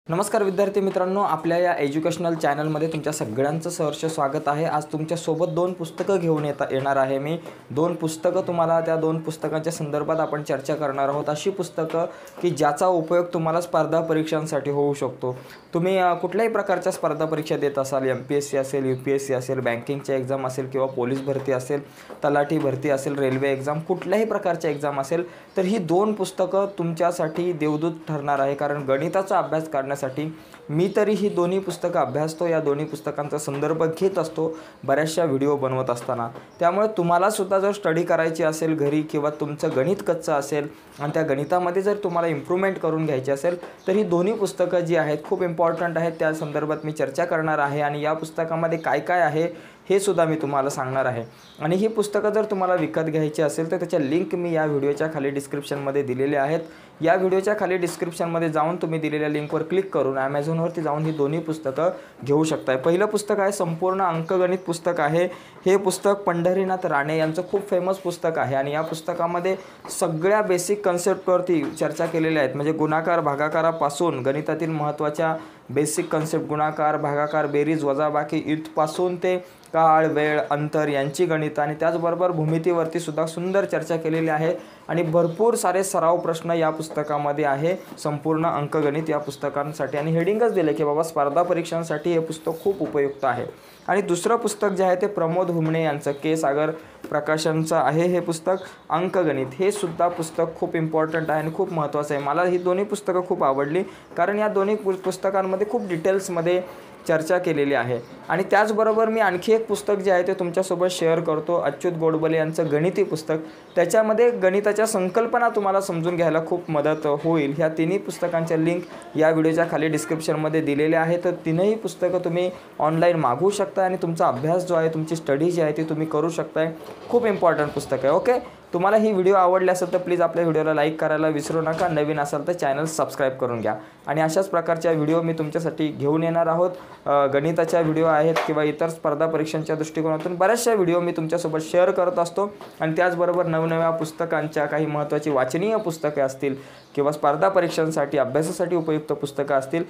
नमस्कार विद्यार्थी मित्रांनो, आपल्या या एज्युकेशनल चॅनलमध्ये तुमच्या सगळ्यांचं सहर्ष स्वागत आहे। आज तुमच्यासोबत दोन पुस्तकं घेऊन येणार आहे मी। दोन पुस्तकं तुम्हाला त्या दोन पुस्तकांच्या संदर्भात आपण चर्चा करणार आहोत। अशी पुस्तकं की ज्याचा उपयोग तुम्हाला स्पर्धा परीक्षांसाठी होऊ शकतो। तुम्ही कुठल्याही प्रकारच्या स्पर्धा परीक्षा देत असाल, MPSC असेल, UPSC असेल, बँकिंगच्या एक्झाम असेल किंवा पोलीस भरती असेल, तलाठी भरती असेल, रेल्वे एक्झाम, कुठल्याही प्रकारच्या एक्झाम असेल तर ही दोन पुस्तकं तुमच्यासाठी देवदूत ठरणार आहे। कारण गणिताचा अभ्यास करण्यासाठी मी तरी ही दोन्ही पुस्तकं अभ्यासतो, या दोन्ही पुस्तकांचा संदर्भ घेत असतो बऱ्याचशा व्हिडिओ बनवत असताना। त्यामुळे तुम्हाला सुद्धा जर स्टडी करायची असेल घरी किंवा तुमचं गणित कच्चं असेल आणि त्या गणितामध्ये जर तुम्हाला इम्प्रूव्हमेंट करून घ्यायची असेल तर ही दोन्ही पुस्तकं जी आहेत खूप इम्पॉर्टंट आहेत। त्या संदर्भात मी चर्चा करणार आहे आणि या पुस्तकामध्ये काय काय आहे हे सुद्धा मी तुम्हाला सांगणार आहे। आणि ही पुस्तकं जर तुम्हाला विकत घ्यायची असेल तर त्याच्या लिंक मी या व्हिडिओच्या खाली डिस्क्रिप्शनमध्ये दिलेले आहेत। या व्हिडिओच्या खाली डिस्क्रिप्शनमध्ये जाऊन तुम्ही दिलेल्या लिंकवर क्लिक करून Amazonवरती जाऊन ही दोन्ही पुस्तकं घेऊ शकता। पहिलं पुस्तक आहे संपूर्ण अंकगणित पुस्तक आहे। हे पुस्तक पंढरीनाथ राणे यांचं खूप फेमस पुस्तक आहे आणि या पुस्तकामध्ये सगळ्या बेसिक कन्सेप्टवरती चर्चा केलेल्या आहेत। म्हणजे गुणाकार भागाकारापासून गणितातील महत्त्वाच्या बेसिक कन्सेप्ट गुणाकार, भागाकार, बेरीज, वजाबाकी इथपासून ते काळ, वेळ, अंतर यांची गणित आणि त्याचबरोबर भूमितीवरती सुद्धा सुंदर चर्चा केलेली आहे आणि भरपूर सारे सराव प्रश्न या पुस्तकामध्ये आहे। संपूर्ण अंकगणित या पुस्तकांसाठी आणि हेडिंगच दिले की बाबा स्पर्धा परीक्षांसाठी हे पुस्तक खूप उपयुक्त आहे। आणि दुसरं पुस्तक जे आहे ते प्रमोद हुमणे यांचं के सागर प्रकाशनचं आहे हे पुस्तक अंकगणित। हे सुद्धा पुस्तक खूप इम्पॉर्टंट आहे आणि खूप महत्त्वाचं आहे। मला ही दोन्ही पुस्तकं खूप आवडली कारण या दोन्ही पुस्तकांमध्ये खूप डिटेल्समध्ये चर्चा केलेली आहे। आणि त्याचबरोबर मी आणखी एक पुस्तक जे आहे ते तुमच्यासोबत शेअर करतो, अच्युत गोडबोले यांचं गणिती पुस्तक। त्याच्यामध्ये गणिताच्या संकल्पना तुम्हाला समजून घ्यायला खूप मदत होईल। ह्या तिन्ही पुस्तकांच्या लिंक या व्हिडिओच्या खाली डिस्क्रिप्शनमध्ये दिलेल्या आहेत। तर तीनही पुस्तकं तुम्ही ऑनलाईन मागवू शकता आणि तुमचा अभ्यास जो आहे, तुमची स्टडी जी आहे ती तुम्ही करू शकताय। खूप इम्पॉर्टंट पुस्तक आहे। ओके, तुम्हाला ही व्हिडिओ आवडली असेल तर प्लीज आपल्या व्हिडिओला लाईक करायला विसरू नका। नवीन असाल तर चॅनल सबस्क्राईब करून घ्या आणि अशाच प्रकारच्या व्हिडिओ मी तुमच्यासाठी घेऊन येणार आहोत। गणिताच्या व्हिडिओ आहेत किंवा इतर स्पर्धा परीक्षांच्या दृष्टिकोनातून बऱ्याचशा व्हिडिओ मी तुमच्यासोबत शेअर करत असतो। आणि त्याचबरोबर नवनव्या पुस्तकांच्या काही महत्त्वाची वाचनीय पुस्तके असतील किंवा स्पर्धा परीक्षांसाठी अभ्यासासाठी उपयुक्त पुस्तकं असतील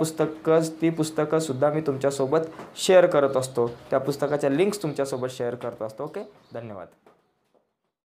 ती पुस्तकंसुद्धा मी तुमच्यासोबत शेअर करत असतो। त्या पुस्तकाच्या लिंक्स तुमच्यासोबत शेअर करत असतो। ओके, धन्यवाद।